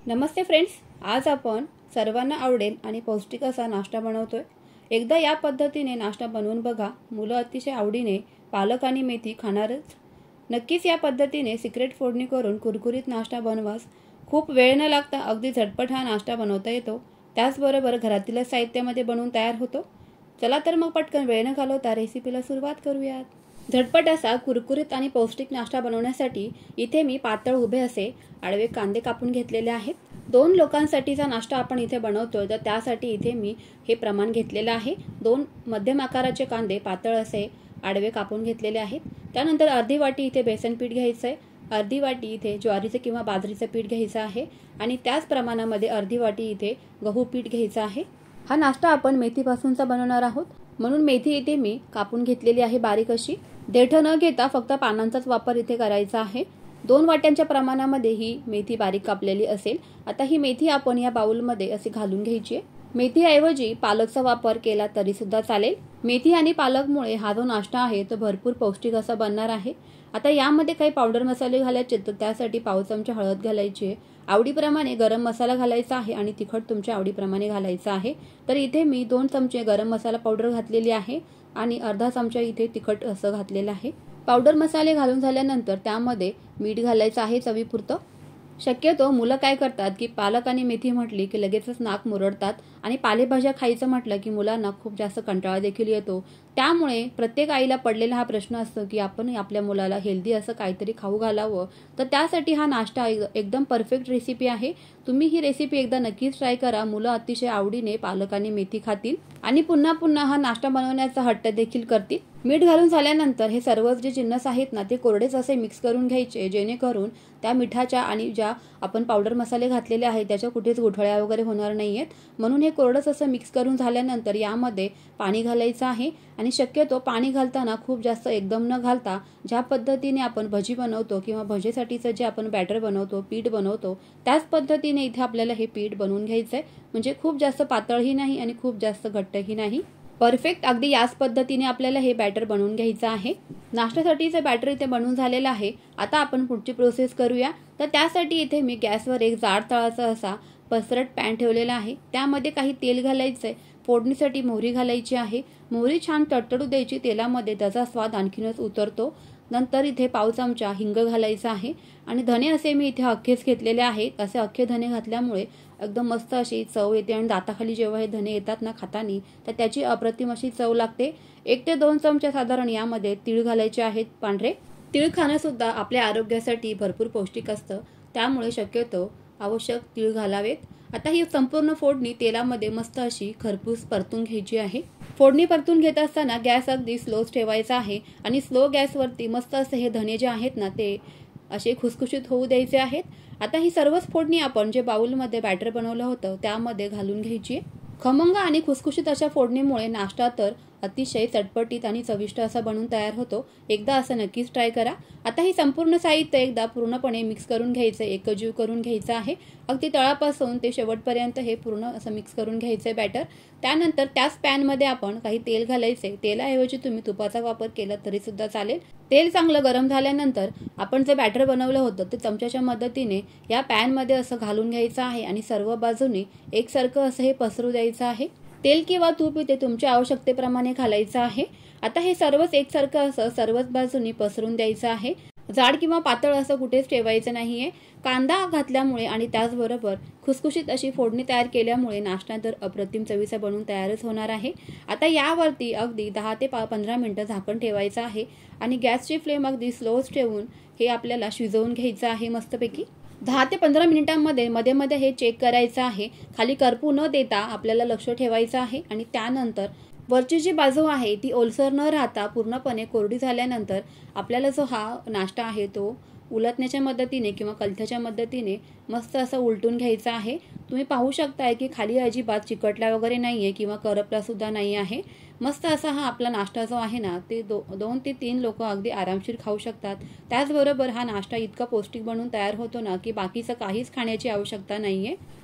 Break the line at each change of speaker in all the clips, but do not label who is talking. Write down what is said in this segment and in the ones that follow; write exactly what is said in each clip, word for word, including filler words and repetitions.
नमस्ते friends, आज आपण सर्वांना आवडेल आणि पौष्टिक असा नाश्ता बनवतोय। एकदा या पद्धतीने नाश्ता बनवून बघा, मुलं अतिशय आवडीने पालक आणि मेथी खाणारच। नक्कीच या पद्धतीने सिक्रेट फोडणी करून कुरकुरीत नाश्ता बनवास। खूप वेळ न लागता अगदी झटपट हा नाश्ता बनवता येतो। त्याचबरोबर घरातील साहित्यामध्ये बनवून तयार होतो। चला तर मग पटकन वेळ न घालवता रेसिपीला सुरुवात करूयात। झटपट असा कुरकुरीत आणि पौष्टिक नाश्ता बनवण्यासाठी इथे मी पातळ उभे असे आडवे कांदे कापून घेतलेले आहेत। दोन लोकांसाठीचा नाश्ता आपण इथे बनवतोय, तर त्यासाठी इथे मी हे प्रमाण घेतलेले आहे। दोन मध्यम आकाराचे कांदे पातळ असे आडवे कापून घेतलेले आहेत। त्यानंतर अर्धी वाटी इथे बेसन पीठ घ्यायचं आहे, अर्धी वाटी इथे ज्वारीचे किंवा बाजरीचे पीठ घ्यायचं आहे आणि त्याच प्रमाणामध्ये अर्धी वाटी इथे गहू पीठ घ्यायचं आहे। हा नाश्ता आपण मेथीपासूनचा बनवणार आहोत, म्हणून मेथी इथे मी कापून घेतलेली आहे बारीक अशी। देठ न घेता फक्त पानांचाच वापर इथे करायचा आहे। दोन वाट्यांच्या प्रमाणामध्ये ही मेथी बारीक कापलेली असेल। आता ही मेथी आपण या बाउलमध्ये असे घालून घ्यायची आहे। मेथीऐवजी पालकचा वापर केला तरी सुद्धा चालेल। मेथी आणि पालकमुळे हा जो नाश्ता आहे तो भरपूर पौष्टिक असा बनणार आहे। आता यामध्ये काही पावडर मसाले घालायचे, तर त्यासाठी पाव चमचा हळद घालायची आहे, आवडीप्रमाणे गरम मसाला घालायचा आहे आणि तिखट तुमच्या आवडीप्रमाणे घालायचं आहे। तर इथे मी दोन चमचे गरम मसाला पावडर घातलेली आहे आणि अर्धा चमचा इथे तिखट असं घातलेलं आहे। पावडर मसाले घालून झाल्यानंतर त्यामध्ये मीठ घालायचं आहे चवीपुरतं। शक्यतो मुलं काय करतात की पालक आणि मेथी म्हटली की लगेचच नाक मुरडतात आणि पालेभाज्या खायचं म्हटलं की मुलांना खूप जास्त कंटाळा देखील येतो। त्यामुळे प्रत्येक आईला पडलेला हा प्रश्न असतो की आपण आपल्या मुलाला हेल्दी असं काहीतरी खाऊ घालावं, तर त्यासाठी हा नाश्ता एकदम परफेक्ट रेसिपी आहे। तुम्ही ही रेसिपी एकदा नक्कीच ट्राय करा। मुलं अतिशय आवडीने पालक आणि मेथी खातील आणि पुन्हा पुन्हा हा नाश्ता बनवण्याचा हट्ट देखील करतील। मीठ घालून झाल्यानंतर हे सर्व जे जिन्नस आहेत ना ते कोरडेच असे मिक्स करून घ्यायचे, जेणेकरून त्या मिठाच्या आणि ज्या आपण पावडर मसाले घातलेले आहेत त्याच्या कुठेच गुठळ्या वगैरे होणार नाहीयेत। म्हणून हे कोरडच असं मिक्स करून झाल्यानंतर यामध्ये पाणी घालायचं आहे आणि शक्यतो पाणी घालताना खूप जास्त एकदम न घालता ज्या पद्धतीने आपण भजी बनवतो किंवा भजीसाठीचं जे आपण बॅटर बनवतो, पीठ बनवतो, त्याच पद्धतीने इथे आपल्याला हे पीठ बनवून घ्यायचंय। म्हणजे खूप जास्त पातळही नाही आणि खूप जास्त घट्टही नाही, परफेक्ट अगदी याच पद्धतीने आपल्याला हे बॅटर बनवून घ्यायचं आहे। नाश्त्यासाठीचे बॅटर इथे बनवून झालेलं आहे। आता आपण पुढची प्रोसेस करूया। तर त्यासाठी इथे मी गॅसवर एक जाड तळाचा असा पसरट पॅन ठेवलेला आहे। त्यामध्ये काही तेल घालायचंय, फोडणीसाठी मोहरी घालायची आहे। मोहरी छान तडतडू द्यायची तेलामध्ये, त्याचा स्वाद आणखीनच उतरतो। नंतर इथे पाव चमचा हिंग घालायचा आहे आणि धने असे मी इथे अख्खेच घेतलेले आहेत। असे अख्खे धने घातल्यामुळे एकदम मस्त अशी चव येते आणि दाताखाली जेव्हा हे धने येतात ना खातानी, तर त्याची अप्रतिम अशी चव लागते। एक ते दोन चमचे साधारण यामध्ये तीळ घालायचे आहेत पांढरे। तीळ खाणं सुद्धा आपल्या आरोग्यासाठी भरपूर पौष्टिक असतं, त्यामुळे शक्यतो आवश्यक तीळ घालावेत। आता ही संपूर्ण फोडणी तेलामध्ये मस्त अशी खरपूस परतून घ्यायची आहे। फोडणी परतून घेत असताना गॅस अगदी स्लोच ठेवायचा आहे आणि स्लो गॅसवरती मस्त असे हे धने जे आहेत ना ते असे खुसखुशीत होऊ द्यायचे आहेत। आता ही सर्वच फोडणी आपण जे बाउलमध्ये बॅटर बनवलं होतं त्यामध्ये घालून घ्यायची आहे। खमंग आणि खुसखुशीत अशा फोडणीमुळे नाश्ता तर अतिशय चटपटीत आणि चविष्ट असा बनून तयार होतो। एकदा असं नक्कीच ट्राय करा। आता ही संपूर्ण साहित्य एकदा पूर्णपणे मिक्स करून घ्यायचं, एकजीव करून घ्यायचं आहे। अगदी तळापासून ते शेवटपर्यंत हे पूर्ण असं मिक्स करून घ्यायचंय बॅटर। त्यानंतर त्याच पॅनमध्ये आपण काही तेल घालायचे। तेलाऐवजी तुम्ही तुपाचा वापर केला तरी सुद्धा चालेल। तेल चांगलं गरम झाल्यानंतर आपण जे बॅटर बनवलं होतं ते चमच्याच्या मदतीने या पॅनमध्ये असं घालून घ्यायचं आहे आणि सर्व बाजूनी एकसारखं असं हे पसरू द्यायचं आहे। तेल किंवा तूप इथे तुमच्या आवश्यकतेप्रमाणे घालायचं आहे। आता हे सर्वच एकसारखं असं सर्वच बाजूनी पसरून द्यायचं आहे। जाड किंवा पातळ असं कुठेच ठेवायचं नाहीये। कांदा घातल्यामुळे आणि त्याचबरोबर खुसखुशीत अशी फोडणी तयार केल्यामुळे नाश्ता तर अप्रतिम चवीचा बनून तयारच होणार आहे। आता यावरती अगदी दहा ते पंधरा मिनिटं झाकण ठेवायचं आहे आणि गॅसची फ्लेम अगदी स्लोच ठेवून हे आपल्याला शिजवून घ्यायचं आहे मस्तपैकी। दहा ते पंधरा मिनिटांमध्ये मध्ये मध्ये हे चेक करायचं आहे। खाली करपू न देता आपल्याला लक्ष ठेवायचं आहे आणि त्यानंतर वरची जी बाजू आहे ती ओलसर न राहता पूर्णपणे कोरडी झाल्यानंतर आपल्याला जो हा नाश्ता आहे तो उलटण्याच्या मदतीने किंवा कलथ्याच्या मदतीने मस्त असं उलटून घ्यायचा आहे। तुम्ही पाहू शकताय की खाली अजिबात चिकटला वगैरे नाहीये किंवा करपला सुद्धा नाही आहे। मस्त असा हा आपला नाश्ता जो आहे ना ते दो दोन ते तीन लोक अगदी आरामशीर खाऊ शकतात। त्याचबरोबर हा नाश्ता इतका पौष्टिक बनून तयार होतो ना की बाकीचं काहीच खाण्याची आवश्यकता नाहीये।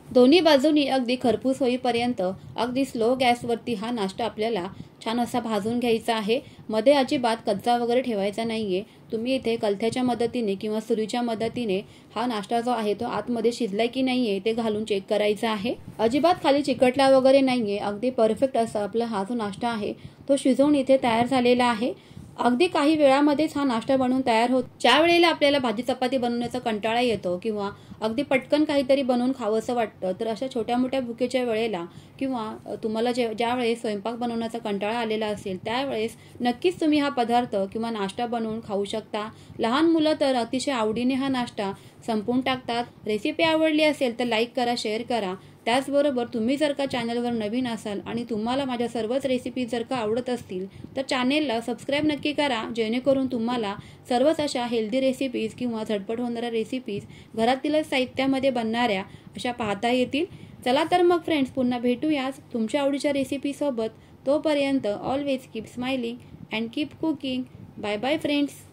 दोन्ही बाजूनी अगदी खरपूस होईपर्यंत अगदी स्लो गॅसवरती हा नाश्ता आपल्याला छान असा भाजून घ्यायचा आहे. मध्ये अजिबात कच्चा वगैरे ठेवायचा नाहीये. तुम्ही इथे कलथ्याच्या मदतीने किंवा सुरीच्या मदतीने हा नाश्ता जो आहे तो आतमध्ये शिजलाय की नाहीये ते घालून चेक करायचा आहे. अजिबात खाली चिकटला वगैरे नाहीये. अगदी परफेक्ट असा आपला हा जो नाश्ता आहे तो शिजवून इथे तयार झालेला आहे. अगदी काही वेळामध्येच हा नाश्ता बनवून तयार होतो. ज्या वेळेला आपल्याला भाजी चपाती बनवण्याचा कंटाळा येतो किंवा अगदी पटकन काहीतरी बनवून खावंसं वाटतं, तर अशा छोट्या मोठ्या भुकेच्या वेळेला किंवा तुम्हाला जे ज्या वेळेस स्वयंपाक बनवण्याचा कंटाळा आलेला असेल त्यावेळेस नक्कीच तुम्ही हा पदार्थ किंवा नाश्ता बनवून खाऊ शकता. लहान मुलं तर अतिशय आवडीने हा नाश्ता संपवून टाकतात. रेसिपी आवडली असेल तर लाईक करा, शेअर करा. त्याचबरोबर तुम्ही जर का चॅनलवर नवीन असाल आणि तुम्हाला माझ्या सर्वच रेसिपीज जर का आवडत असतील तर चॅनेलला सबस्क्राईब नक्की करा, जेणेकरून तुम्हाला सर्वच अशा हेल्दी रेसिपीज किंवा झटपट होणाऱ्या रेसिपीज घरातीलच साहित्यामध्ये बनणाऱ्या अशा पाहता येतील. चला तर मग फ्रेंड्स, पुन्हा भेटूयाच तुमच्या आवडीच्या रेसिपीसोबत. तोपर्यंत always keep smiling and keep cooking. Bye bye friends.